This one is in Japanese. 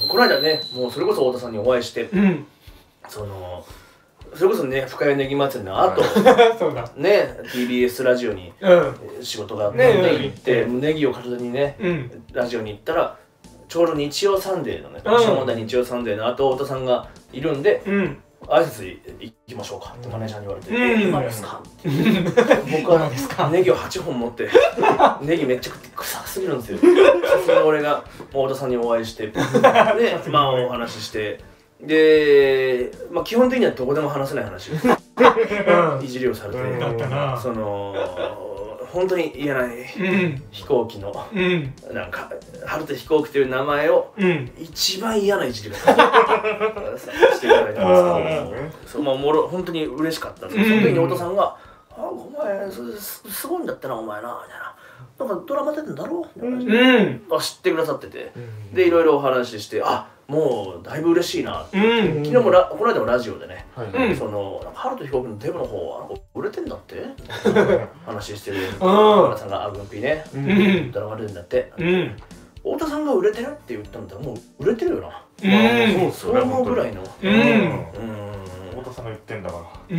この間ね、もうそれこそ太田さんにお会いして、それこそね、深谷ネギ祭りの後ね、TBS ラジオに仕事があって行って、ネギを片手にね、ラジオに行ったら、ちょうど日曜サンデーのね、爆笑問題日曜サンデーの後、太田さんがいるんで、挨拶行きましょうかってマネージャーに言われて、今ですかって僕はネギを8本持って、ネギめっちゃ臭すぎるんですよ。さすがに俺が太田さんにお会いして、で、まあお話しして、で、まあ基本的にはどこでも話せない話いじりをされて、本当に言えない飛行機のなんか春田飛行機という名前を一番嫌ないじりをしていただいたんですけど、本当に嬉しかったんです。その時に太田さんが「お前すごいんだってなお前な」みたいな。なんかドラマ出てんだろみたいな感じで知ってくださってて、でいろいろお話しして、あ、もうだいぶ嬉しいなって。昨日もこの間もラジオでね、春と飛行機のデブの方は売れてんだって話してる太田さんが「あぐんぴねドラマ出てんだって」太田さんが売れてるって言ったんだったらもう売れてるよな。そう思うぐらいの。 太田さんが言ってんだから。